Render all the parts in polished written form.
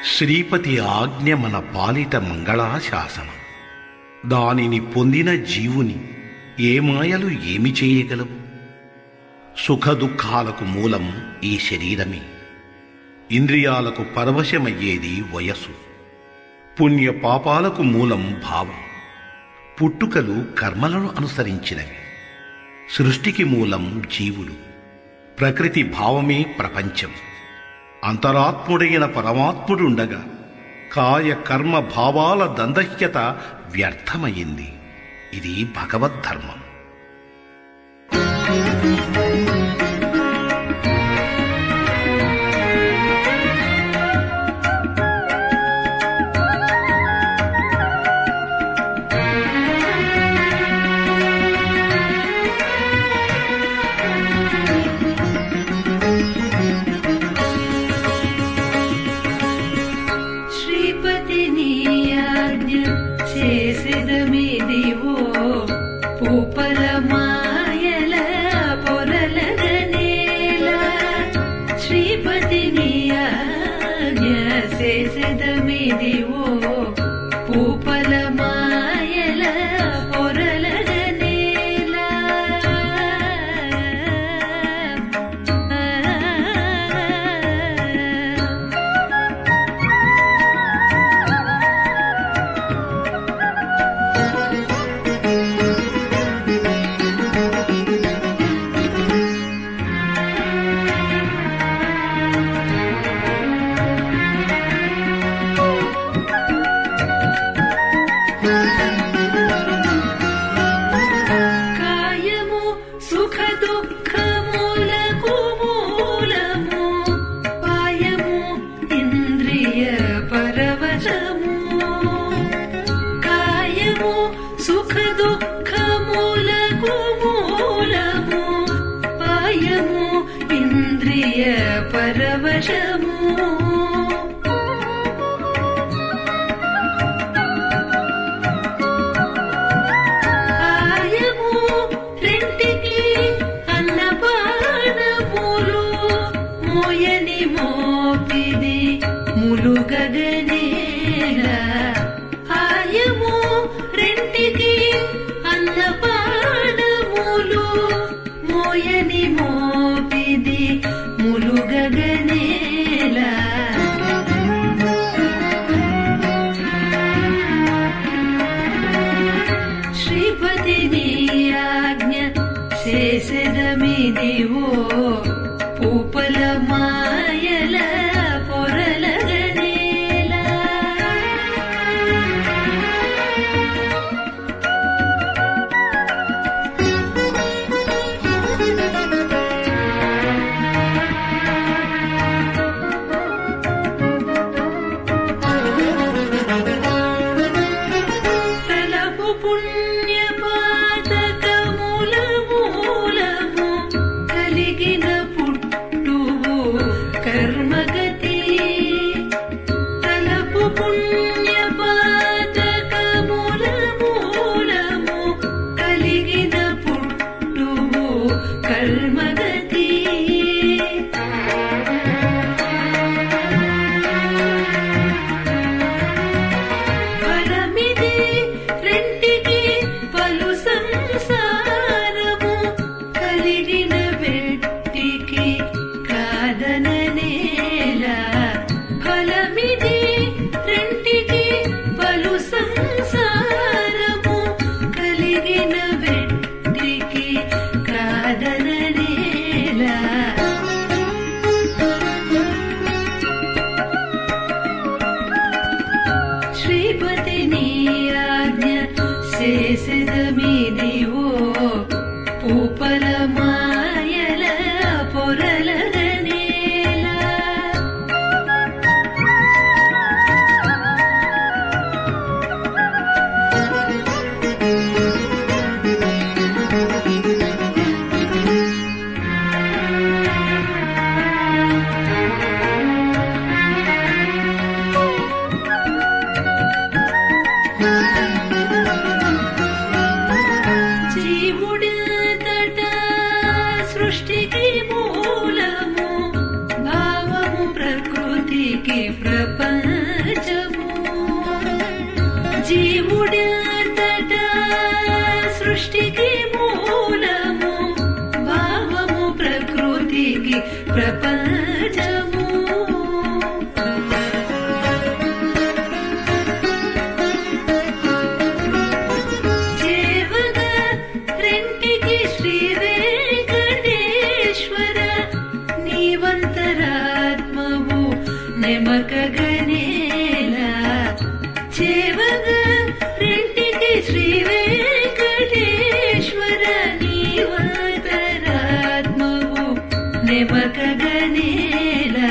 శ్రీపతి ఆజ్ఞ మన పాలిట మంగళాశాసనం. దానిని పొందిన జీవుని ఏ మాయలు ఏమి చేయగలవు? సుఖదుఖాలకు మూలం ఈ శరీరమే. ఇంద్రియాలకు పరవశమయ్యేది వయస్సు. పుణ్య పాపాలకు మూలం భావం. పుట్టుకలు కర్మలను అనుసరించినవి. సృష్టికి మూలం జీవుడు. ప్రకృతి భావమే ప్రపంచం. అంతరాత్ముడైన పరమాత్ముడుండగా కాయ కర్మ భావాల దందహ్యత వ్యర్థమయ్యింది. ఇది భగవద్ధర్మం. सृष्टिकी मूलमु भावमु प्रकृतिकी प्रपंच జీవుడంతటా సృష్టికి మూలము భావము ప్రకృతికి ప్రపంచము చేవగా రెంటికి శ్రీ వెంకటేశ్వర నీవంతరాత్మవు నెమకగనేలా చేవగా రెంటికి శ్రీ వెంకటేశ్వర నీవంతరాత్మవు నెమకగనేలా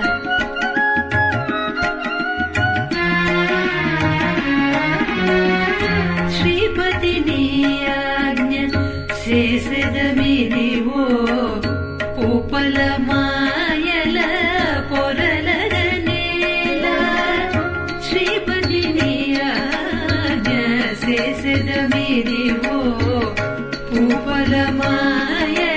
శ్రీపతి నీ ఆజ్ఞ చేసెదమిదివో ఉపల మాయల పొరలగనేలా శ్రీపతి నీ ఆజ్ఞ చేసెదమిదివో ఉపల మాయ